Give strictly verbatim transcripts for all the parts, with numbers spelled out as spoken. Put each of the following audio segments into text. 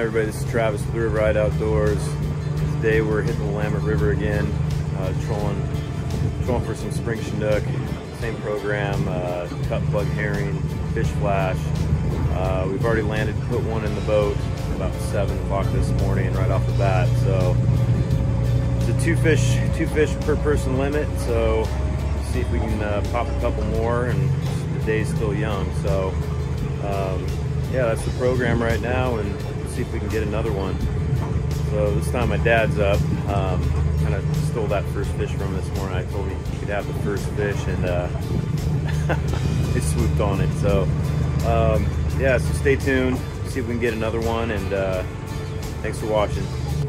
everybody, this is Travis with River Ride Outdoors. Today we're hitting the Willamette River again, uh, trolling, trolling for some spring Chinook. Same program, uh, cut plug herring, fish flash. Uh, we've already landed, put one in the boat about seven o'clock this morning right off the bat. So it's a two fish, two fish per person limit. So we'll see if we can uh, pop a couple more, and the day's still young. So um, yeah, that's the program right now, and we'll see if we can get another one. So this time my dad's up. Um, kind of stole that first fish from him this morning. I told him he could have the first fish, and uh, he swooped on it. So um, yeah, so stay tuned, see if we can get another one, and uh, thanks for watching.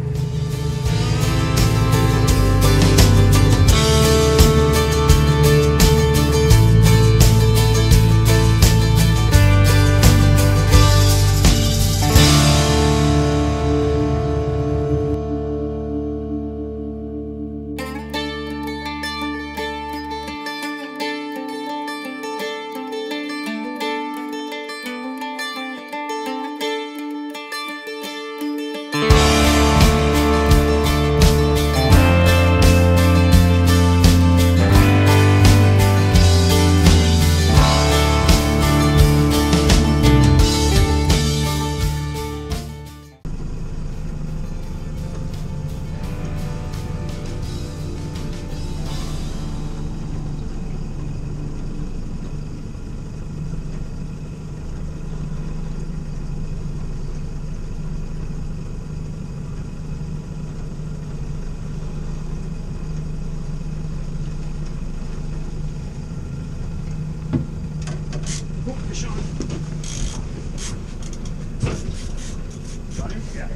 Got him? Yeah.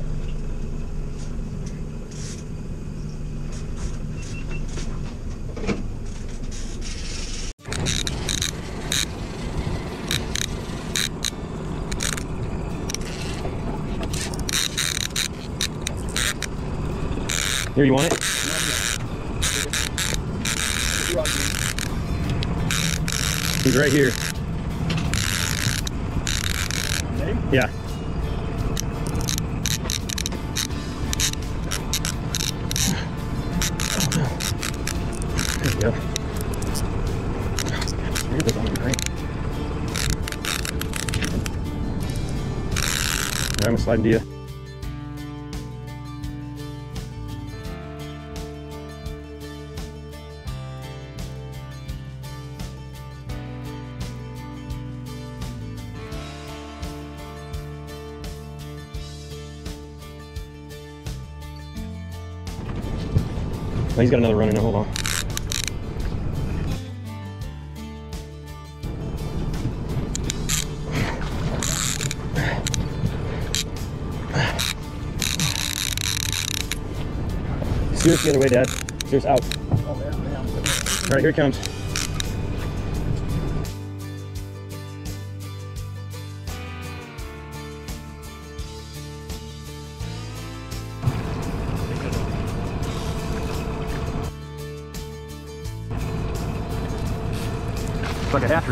Here, you want it? He's right here. Yeah. There we go. You're the one, right? I'm gonna slide into you. Oh, he's got another running now, hold on. Steer the other way, Dad. Steer's out. Oh, yeah, yeah. Alright, here it comes. It's like a hatchery.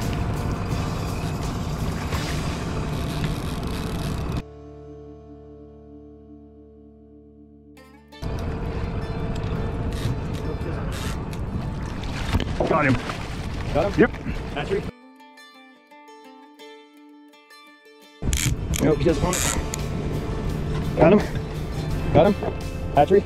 Got him. Got him? Yep. Hatchery? Nope, he doesn't want it. Got him? Got him? Hatchery?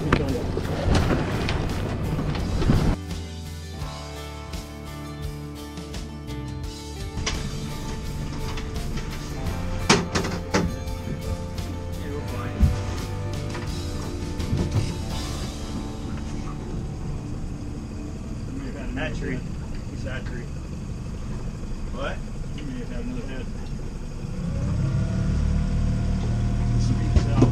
Hatchery. What's hatchery? What? You may have another head. Speaks out.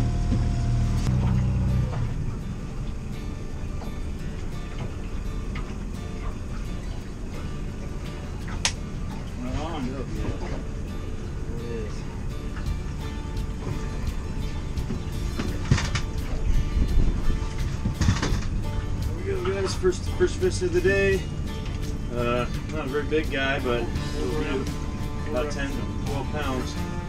Right on. There it is. There we go, guys. First, first fish of the day. Uh, not a very big guy, but about ten, twelve pounds.